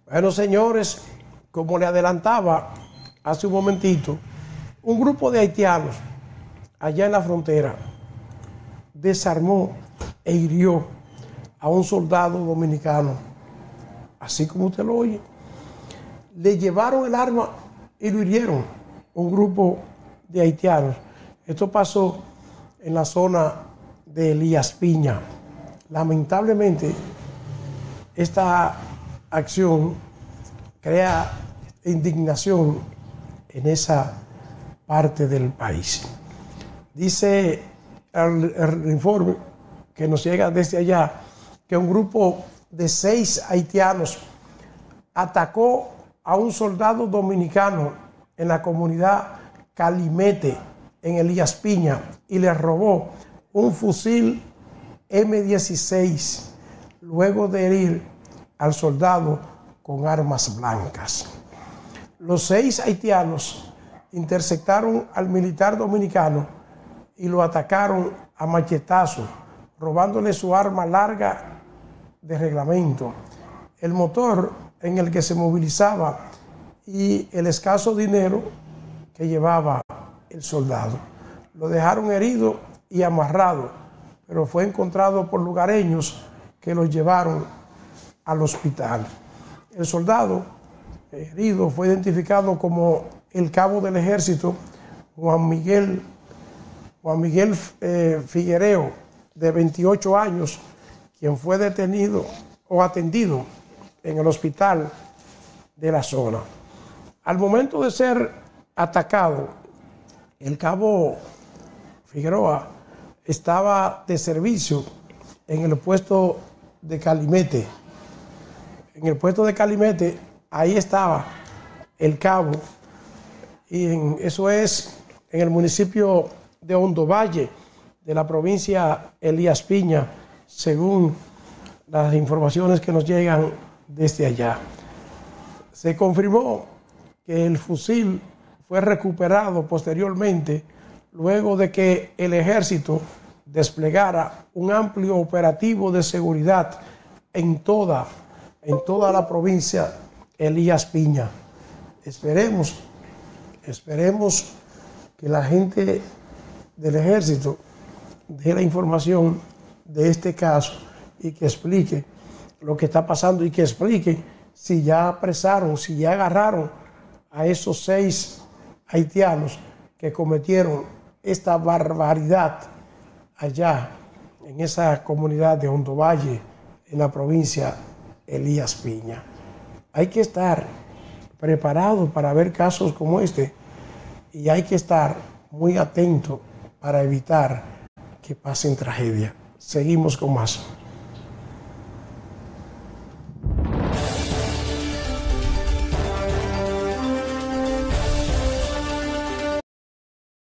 Bueno, señores, como le adelantaba hace un momentito, un grupo de haitianos allá en la frontera desarmó e hirió a un soldado dominicano, así como usted lo oye. Le llevaron el arma y lo hirieron, un grupo de haitianos. Esto pasó en la zona de Elías Piña. Lamentablemente, esta acción crea indignación en esa parte del país. Dice el informe que nos llega desde allá que un grupo de 6 haitianos atacó a un soldado dominicano en la comunidad Calimete, en Elías Piña, y le robó un fusil M16, luego de herir al soldado con armas blancas. Los 6 haitianos interceptaron al militar dominicano y lo atacaron a machetazos, robándole su arma larga de reglamento, el motor en el que se movilizaba y el escaso dinero que llevaba el soldado. Lo dejaron herido y amarrado, pero fue encontrado por lugareños que lo llevaron al hospital. El soldado herido fue identificado como el cabo del ejército Juan Miguel Figuereo, de 28 años, quien fue detenido o atendido en el hospital de la zona. Al momento de ser atacado, el cabo Figueroa estaba de servicio en el puesto de Calimete. En el puesto de Calimete, ahí estaba el cabo, y eso es en el municipio de Hondo Valle, de la provincia Elías Piña, según las informaciones que nos llegan desde allá. Se confirmó que el fusil fue recuperado posteriormente, luego de que el ejército desplegara un amplio operativo de seguridad en toda la provincia Elías Piña. Esperemos que la gente del ejército dé la información de este caso y que explique lo que está pasando y que explique si ya apresaron, si ya agarraron a esos 6 haitianos que cometieron esta barbaridad allá en esa comunidad de Hondo Valle, en la provincia Elías Piña. Hay que estar preparado para ver casos como este y hay que estar muy atento para evitar que pasen tragedia. Seguimos con más.